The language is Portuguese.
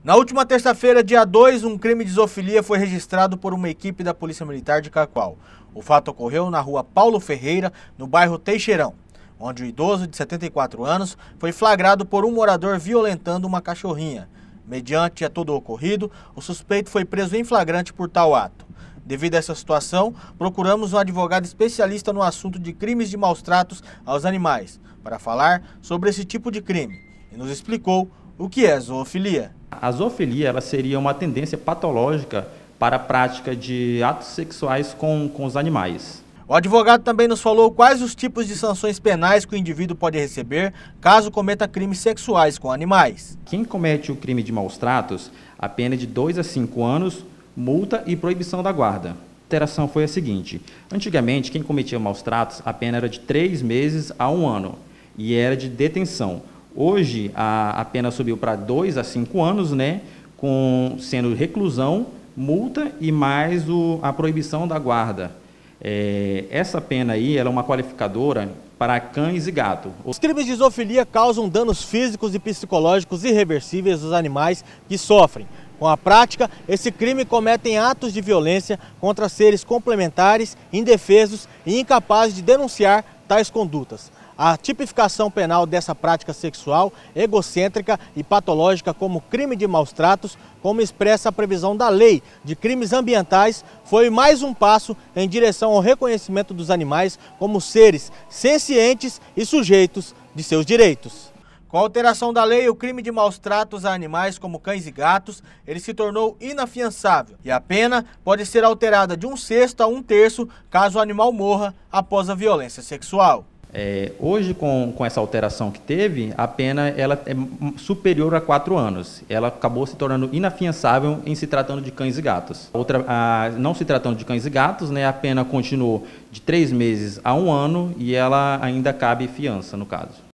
Na última terça-feira, dia 2, um crime de zoofilia foi registrado por uma equipe da Polícia Militar de Cacoal. O fato ocorreu na rua Paulo Ferreira, no bairro Teixeirão, onde o idoso de 74 anos foi flagrado por um morador violentando uma cachorrinha. Mediante a todo o ocorrido, o suspeito foi preso em flagrante por tal ato. Devido a essa situação, procuramos um advogado especialista no assunto de crimes de maus-tratos aos animais, para falar sobre esse tipo de crime, e nos explicou o que é zoofilia. A zoofilia ela seria uma tendência patológica para a prática de atos sexuais com os animais. O advogado também nos falou quais os tipos de sanções penais que o indivíduo pode receber caso cometa crimes sexuais com animais. Quem comete o crime de maus-tratos, a pena é de 2 a 5 anos, multa e proibição da guarda. A alteração foi a seguinte: antigamente, quem cometia maus-tratos, a pena era de 3 meses a 1 ano e era de detenção. Hoje, a pena subiu para 2 a 5 anos, sendo reclusão, multa e mais a proibição da guarda. Essa pena aí ela é uma qualificadora para cães e gatos. Os crimes de zoofilia causam danos físicos e psicológicos irreversíveis aos animais que sofrem. Com a prática, esse crime cometem atos de violência contra seres complementares, indefesos e incapazes de denunciar tais condutas. A tipificação penal dessa prática sexual egocêntrica e patológica como crime de maus-tratos, como expressa a previsão da Lei de Crimes Ambientais, foi mais um passo em direção ao reconhecimento dos animais como seres sencientes e sujeitos de seus direitos. Com a alteração da lei, o crime de maus-tratos a animais como cães e gatos, ele se tornou inafiançável e a pena pode ser alterada de 1/6 a 1/3 caso o animal morra após a violência sexual. Hoje, com essa alteração que teve, a pena ela é superior a 4 anos. Ela acabou se tornando inafiançável em se tratando de cães e gatos. Não se tratando de cães e gatos, a pena continuou de 3 meses a 1 ano e ela ainda cabe fiança no caso.